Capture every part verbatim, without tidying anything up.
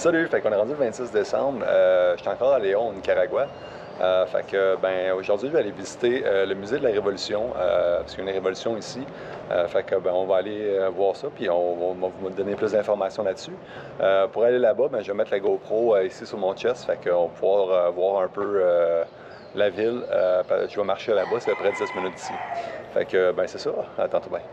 Salut, fait qu'on est rendu le vingt-six décembre. Euh, je suis encore à Léon, au Nicaragua. Euh, fait que, ben, aujourd'hui, je vais aller visiter euh, le musée de la Révolution, euh, parce qu'il y a une révolution ici. Euh, fait que, ben, on va aller euh, voir ça, puis on, on va vous donner plus d'informations là-dessus. Euh, pour aller là-bas, ben, je vais mettre la GoPro euh, ici sur mon chest, fait qu'on va pouvoir euh, voir un peu euh, la ville. Euh, je vais marcher là-bas, c'est à peu près dix minutes d'ici. Fait que, ben, c'est ça. À tantôt, bien.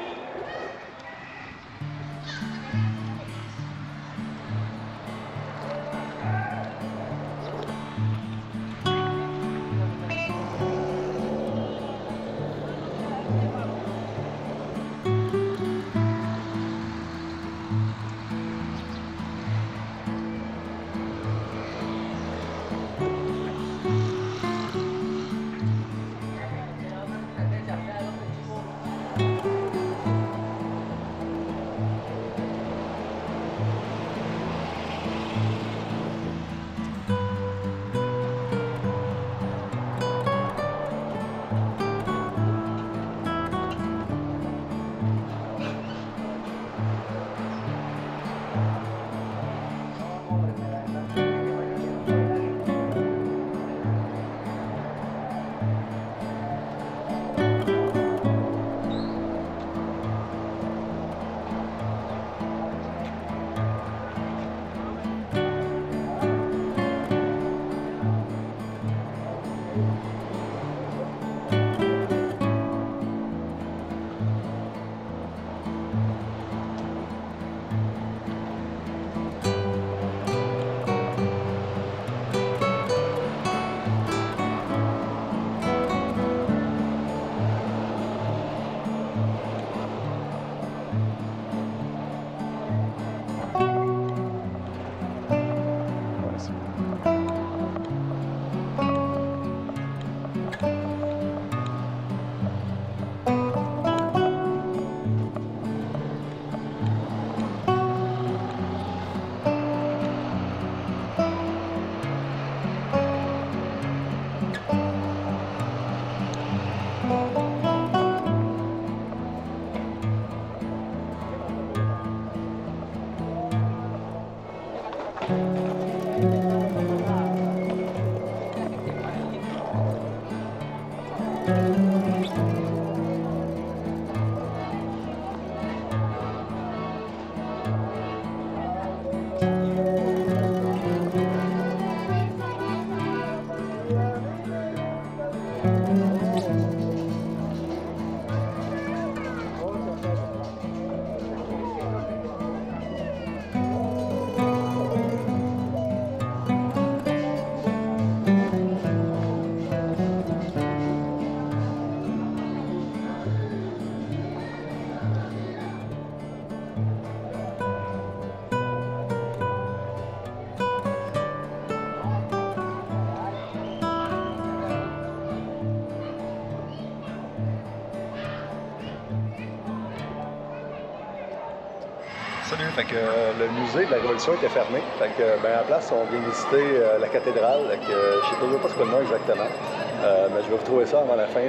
Salut, fait que euh, le musée de la Révolution était fermé. Fait que, ben, à la place, on vient visiter euh, la cathédrale. Fait que, euh, je sais toujours pas ce que le nom exactement, euh, mais je vais vous trouver ça avant la fin de,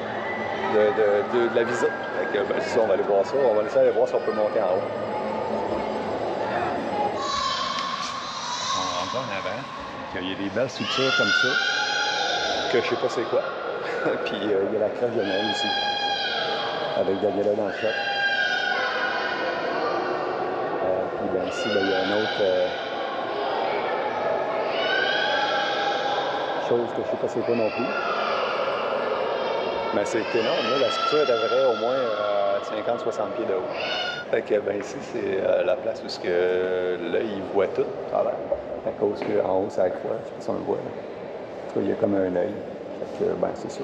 de, de, de, de la visite. Fait que, ben, c'est ça, on va aller voir ça. On va essayer d'aller voir si on peut monter en haut. On rentre en avant. Il y a des belles structures comme ça, que je sais pas c'est quoi. Puis euh, il y a la crèche de Noël ici, avec Daniela dans le shot. Ben, ici, ben, il y a une autre euh, chose que je ne sais pas c'est quoi non plus. Mais c'est énorme, là. La structure devrait au moins euh, cinquante à soixante pieds de haut. Fait que ben, ici, c'est euh, la place où ce que, là, ils voient tout. Ah, ben, à cause qu'en haut, c'est la croix. Je sais pas si on le voit. Là. En tout cas, il y a comme un œil. Fait que ben, c'est ça.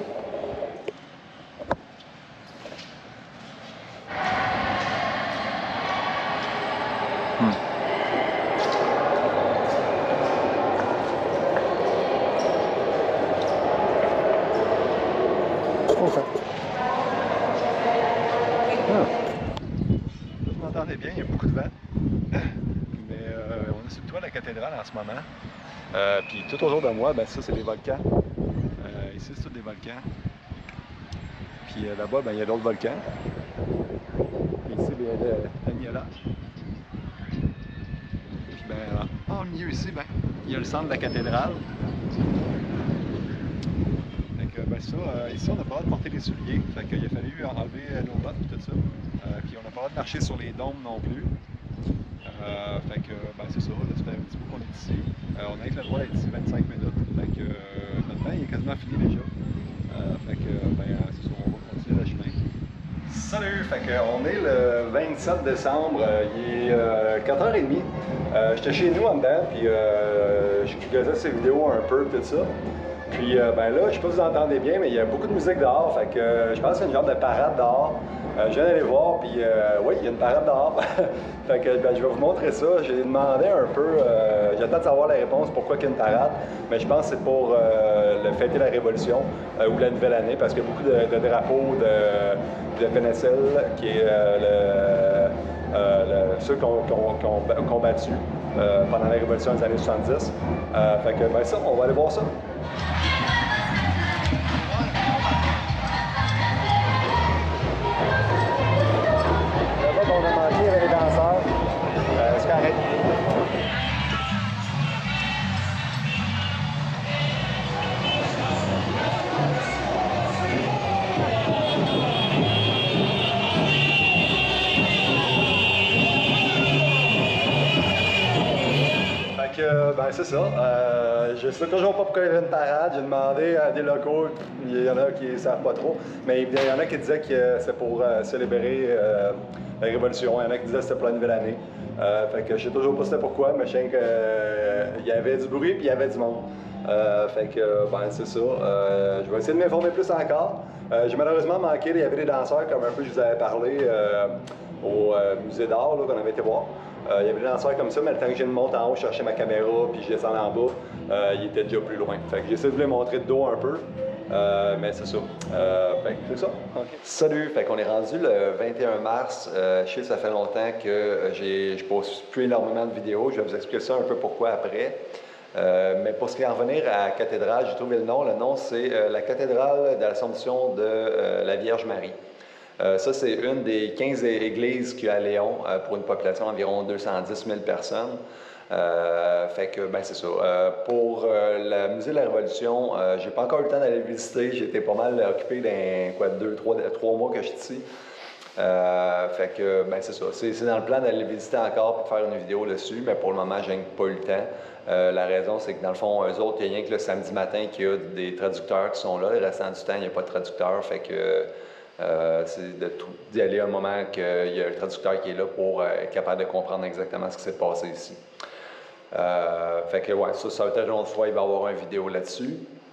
Hmm. Okay. Ah. Vous m'entendez bien, il y a beaucoup de vent. Mais euh, on est sur le toit de la cathédrale en ce moment. Euh, Puis tout autour de moi, ben, ça c'est des volcans. Euh, ici c'est tous des volcans. Puis euh, là-bas, ben, il y a d'autres volcans. Puis ici, ben, il y a le Daniela. Puis ben, en milieu ici, ben, il y a le centre de la cathédrale. Fait que, ben, ça, euh, ici, on n'a pas le droit de porter des souliers. Fait qu'il a fallu enlever nos bottes et tout ça. Euh, puis on n'a pas le droit de marcher sur les dômes non plus. Euh, fait que, ben, c'est ça, là, ça fait un petit peu qu'on est ici. Euh, on a le droit d'être ici vingt-cinq minutes. Fait que, euh, notre bain il est quasiment fini déjà. Euh, fait que, ben, c'est ça, on va continuer le chemin. Salut! Fait que, on est le vingt-sept décembre, euh, il est euh, quatre heures trente. Euh, J'étais chez nous en dedans, puis euh, je faisais ces vidéos un peu, tout ça. Puis euh, ben là, je sais pas si vous entendez bien, mais il y a beaucoup de musique dehors, fait que euh, je pense qu'il y a une genre de parade dehors. Euh, je viens d'aller voir, puis euh, oui, il y a une parade dehors. Fait que ben, je vais vous montrer ça. J'ai demandé un peu, euh, j'attends de savoir la réponse pourquoi il y a une parade, mais je pense que c'est pour euh, le fêter la Révolution euh, ou la Nouvelle Année, parce qu'il y a beaucoup de, de drapeaux de, de P N S L, qui est euh, le, euh, le, ceux qui ont, qui ont, qui ont combattu euh, pendant la Révolution des années soixante-dix. Euh, fait que ben ça, on va aller voir ça. On a manqué avec les danseurs. Euh, c'est correct. Fait que, ben c'est ça. Euh, je sais toujours pas pourquoi il y avait une parade. J'ai demandé à des locaux, il y en a qui ne savent pas trop, mais il y en a qui disaient que c'est pour euh, célébrer euh, la Révolution. Il y en a qui disaient que c'était pour la Nouvelle Année. Euh, fait que je sais toujours pas c'était pourquoi, mais je sais qu'il euh, y avait du bruit puis il y avait du monde. Euh, fait que, ben c'est ça. Euh, je vais essayer de m'informer plus encore. Euh, J'ai malheureusement manqué, il y avait des danseurs, comme un peu je vous avais parlé, euh, au euh, musée d'art qu'on avait été voir. Euh, il y avait des danseurs comme ça, mais le temps que j'ai une monte en haut, je cherchais ma caméra, puis je descendais en bas, euh, il était déjà plus loin. Fait que j'essaie de vous les montrer de dos un peu, euh, mais c'est ça. Euh, fait que c'est ça. Okay. Salut! Fait qu'on est rendu le vingt et un mars. Euh, je sais que ça fait longtemps que je pose plus énormément de vidéos. Je vais vous expliquer ça un peu pourquoi après. Euh, mais pour ce qui est en revenir à la cathédrale, j'ai trouvé le nom. Le nom, c'est euh, la cathédrale de l'Assomption de euh, la Vierge Marie. Euh, ça, c'est une des quinze églises qu'il y a à Léon euh, pour une population d'environ deux cent dix mille personnes. Euh, fait que, ben, c'est ça. Euh, pour euh, le musée de la Révolution, euh, j'ai pas encore eu le temps d'aller le visiter. J'ai été pas mal occupé dans quoi, deux, trois, trois mois que je suis ici. Euh, fait que, ben, c'est ça. C'est dans le plan d'aller le visiter encore pour faire une vidéo dessus, mais pour le moment, j'ai pas eu le temps. Euh, la raison, c'est que dans le fond, eux autres, il n'y a rien que le samedi matin qu'il y a des traducteurs qui sont là. Le restant du temps, il n'y a pas de traducteur. Fait que euh, c'est d'y aller à un moment qu'il y a le traducteur qui est là pour euh, être capable de comprendre exactement ce qui s'est passé ici. Euh, fait que, ouais, ça, ça va être une autre fois, il va y avoir une vidéo là-dessus.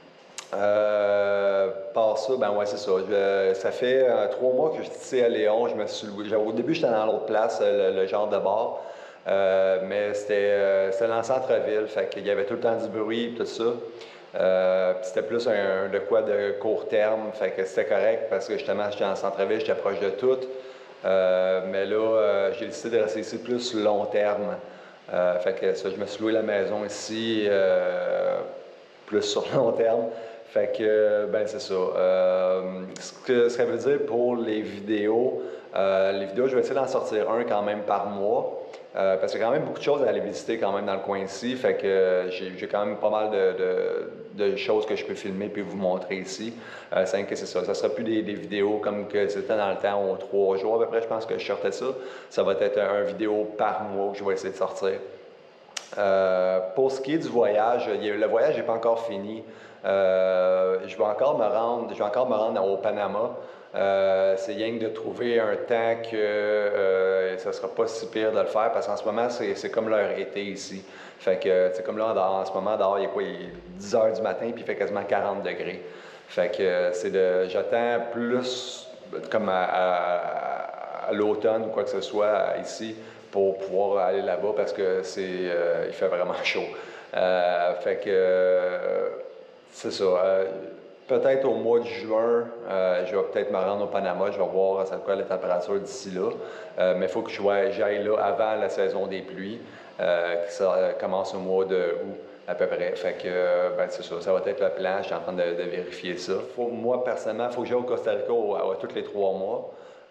Euh, par ça, ben ouais, c'est ça. Je, ça fait euh, trois mois que je suis ici à Léon. Je me suis loué. Au début, j'étais dans l'autre place, le, le genre de bar. Euh, mais c'était euh, dans le centre-ville, fait qu'il y avait tout le temps du bruit et tout ça. Euh, c'était plus un, de quoi de court terme, fait que c'était correct parce que justement, j'étais en centre-ville, j'étais proche de tout. Euh, mais là, euh, j'ai décidé de rester ici plus long terme. Euh, fait que ça, je me suis loué la maison ici euh, plus sur long terme. Fait que, ben c'est ça. Euh, ce que ça veut dire pour les vidéos, euh, les vidéos, je vais essayer d'en sortir un quand même par mois. Euh, parce qu'il y a quand même beaucoup de choses à aller visiter quand même dans le coin ici. Fait que euh, j'ai quand même pas mal de, de, de choses que je peux filmer puis vous montrer ici. Euh, c'est que c'est ça. Ça ne sera plus des, des vidéos comme que c'était dans le temps, aux trois jours à peu près, je pense que je sortais ça. Ça va être un, un vidéo par mois que je vais essayer de sortir. Euh, pour ce qui est du voyage, il y a, le voyage n'est pas encore fini. Euh, je vais encore me rendre, je vais encore me rendre au Panama. Euh, c'est rien que de trouver un temps que euh, ça ne sera pas si pire de le faire parce qu'en ce moment, c'est comme leur été ici. Fait que, c'est comme là, en, en ce moment, dehors, il est quoi, il est dix heures du matin puis il fait quasiment quarante degrés. Fait que c'est de, j'attends plus comme à, à, à l'automne ou quoi que ce soit ici pour pouvoir aller là-bas parce que c'est, euh, il fait vraiment chaud. Euh, fait que, euh, c'est ça. Euh, Peut-être au mois de juin, euh, je vais peut-être me rendre au Panama, je vais voir c'est quoi la température d'ici là. Euh, mais il faut que j'aille là avant la saison des pluies, euh, qui ça, euh, commence au mois de août à peu près. Fait que, euh, ben, c'est ça, ça va être le plan, je suis en train de, de vérifier ça. Faut, moi, personnellement, il faut que j'aille au Costa Rica au, à, à tous les trois mois.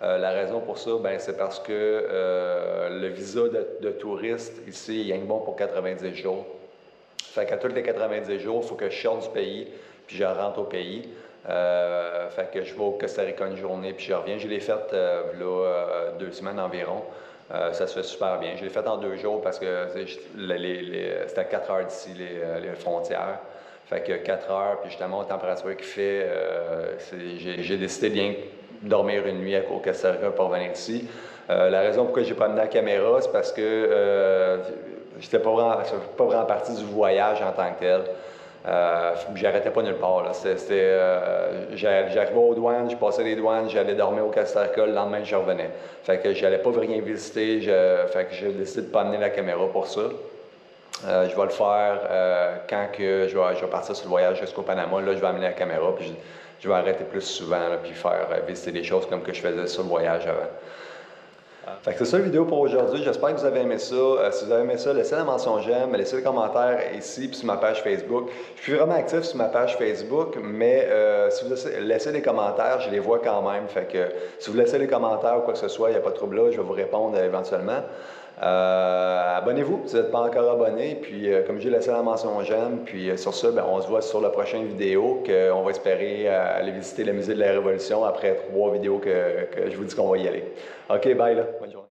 Euh, la raison pour ça, ben, c'est parce que euh, le visa de, de touriste ici, il est bon pour quatre-vingt-dix jours. Fait qu'à tous les quatre-vingt-dix jours, il faut que je sorte du pays, puis je rentre au pays. Euh, fait que je vais au Costa Rica une journée, puis je reviens. Je l'ai fait euh, là, euh, deux semaines environ. Euh, ça se fait super bien. Je l'ai fait en deux jours parce que c'était à quatre heures d'ici, les, les frontières. Fait que quatre heures, puis justement, aux températures qu'il fait, euh, j'ai décidé de bien dormir une nuit au Costa Rica pour revenir ici. Euh, la raison pourquoi j'ai pas amené la caméra, c'est parce que euh, j'étais pas vraiment, pas vraiment partie du voyage en tant que tel. Euh, J'arrêtais pas nulle part. Euh, J'arrivais aux douanes, je passais les douanes, j'allais dormir au Costa Rica, le lendemain je revenais. Fait que j'allais pas rien visiter, je, fait que j'ai décidé de pas amener la caméra pour ça. Euh, je vais le faire euh, quand que je, vais, je vais partir sur le voyage jusqu'au Panama. Là, je vais amener la caméra, puis je, je vais arrêter plus souvent, là, puis faire euh, visiter des choses comme que je faisais sur le voyage avant. Fait que c'est ça la vidéo pour aujourd'hui. J'espère que vous avez aimé ça. Euh, si vous avez aimé ça, laissez la mention j'aime, laissez le commentaire ici puis sur ma page Facebook. Je suis vraiment actif sur ma page Facebook, mais euh, si vous laissez, laissez des commentaires, je les vois quand même. Fait que si vous laissez des commentaires ou quoi que ce soit, il n'y a pas de trouble là, je vais vous répondre euh, éventuellement. Euh, abonnez-vous si vous n'êtes pas encore abonné. Puis euh, comme j'ai laissé la mention j'aime, puis euh, sur ça, ben, on se voit sur la prochaine vidéo qu'on va espérer euh, aller visiter le musée de la Révolution après trois vidéos que, que je vous dis qu'on va y aller. OK, bye là. Bonne journée.